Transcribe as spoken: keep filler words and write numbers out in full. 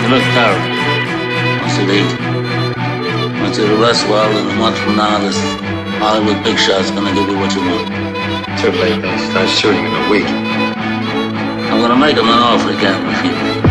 You look terrible. I said, eat. Went to the rest world, and a month from now, this Hollywood big shot's gonna give you what you want. Too late, they start shooting in a week. I'm gonna make him an offer he can't refuse.